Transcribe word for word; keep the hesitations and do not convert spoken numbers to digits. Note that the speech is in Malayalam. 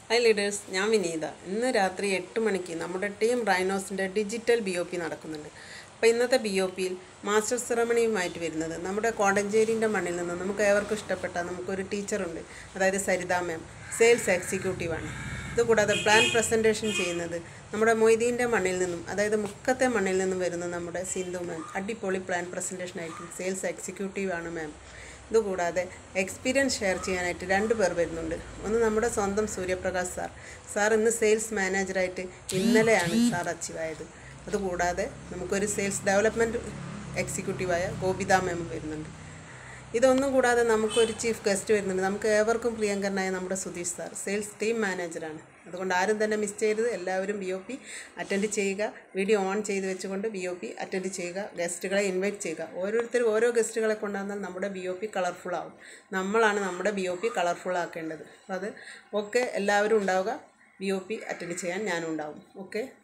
Hi leaders, ഞാൻ വിനീത. ഇന്ന് രാത്രി എട്ട് മണിക്ക് നമ്മുടെ ടീം റൈനോസിൻ്റെ ഡിജിറ്റൽ ബി ഒ പി നടക്കുന്നുണ്ട്. അപ്പോൾ ഇന്നത്തെ ബി ഒ പിയിൽ മാസ്റ്റർ സെറമണിയുമായിട്ട് വരുന്നത് നമ്മുടെ കോടഞ്ചേരിൻ്റെ മണ്ണിൽ നിന്ന് നമുക്ക് ഏവർക്കും ഇഷ്ടപ്പെട്ട നമുക്കൊരു ടീച്ചറുണ്ട്, അതായത് സരിത മാം, സെയിൽസ് എക്സിക്യൂട്ടീവാണ്. ഇതുകൂടാതെ പ്ലാൻ പ്രസൻറ്റേഷൻ ചെയ്യുന്നത് നമ്മുടെ മൊയ്തീൻ്റെ മണ്ണിൽ നിന്നും, അതായത് മുക്കത്തെ മണ്ണിൽ നിന്നും വരുന്ന നമ്മുടെ സിന്ധു മാം. അടിപൊളി പ്ലാൻ പ്രസൻറ്റേഷൻ ആയിരിക്കും. സെയിൽസ് എക്സിക്യൂട്ടീവാണ് മാം. ഇതുകൂടാതെ എക്സ്പീരിയൻസ് ഷെയർ ചെയ്യാനായിട്ട് രണ്ട് പേർ വരുന്നുണ്ട്. ഒന്ന് നമ്മുടെ സ്വന്തം സൂര്യപ്രകാശ് സാർ. സാർ ഇന്ന് സെയിൽസ് മാനേജറായിട്ട് ഇന്നലെയാണ് സാർ അച്ചീവ് ആയത്. അതുകൂടാതെ നമുക്കൊരു സെയിൽസ് ഡെവലപ്മെൻറ്റ് എക്സിക്യൂട്ടീവായ ഗോപിത മാം വരുന്നുണ്ട്. ഇതൊന്നും കൂടാതെ നമുക്കൊരു ചീഫ് ഗസ്റ്റ് വരുന്നുണ്ട്. നമുക്ക് ഏവർക്കും പ്രിയങ്കരനായ നമ്മുടെ സുധീഷ് സാർ, സെയിൽസ് ടീം മാനേജറാണ്. അതുകൊണ്ട് ആരും തന്നെ മിസ് ചെയ്യരുത്. എല്ലാവരും ബി ഒ പി അറ്റൻഡ് ചെയ്യുക. വീഡിയോ ഓൺ ചെയ്ത് വെച്ചുകൊണ്ട് ബി ഒ പി അറ്റൻഡ് ചെയ്യുക. ഗസ്റ്റുകളെ ഇൻവൈറ്റ് ചെയ്യുക. ഓരോരുത്തരും ഓരോ ഗസ്റ്റുകളെ കൊണ്ടുവന്നാൽ നമ്മുടെ ബി ഒ പി കളർഫുൾ ആവും. നമ്മളാണ് നമ്മുടെ ബി ഒ പി കളർഫുൾ ആക്കേണ്ടത്. അപ്പോൾ അത് ഓക്കെ, എല്ലാവരും ഉണ്ടാവുക. ബി ഒ പി അറ്റൻഡ് ചെയ്യാൻ ഞാനും ഉണ്ടാവും. ഓക്കെ.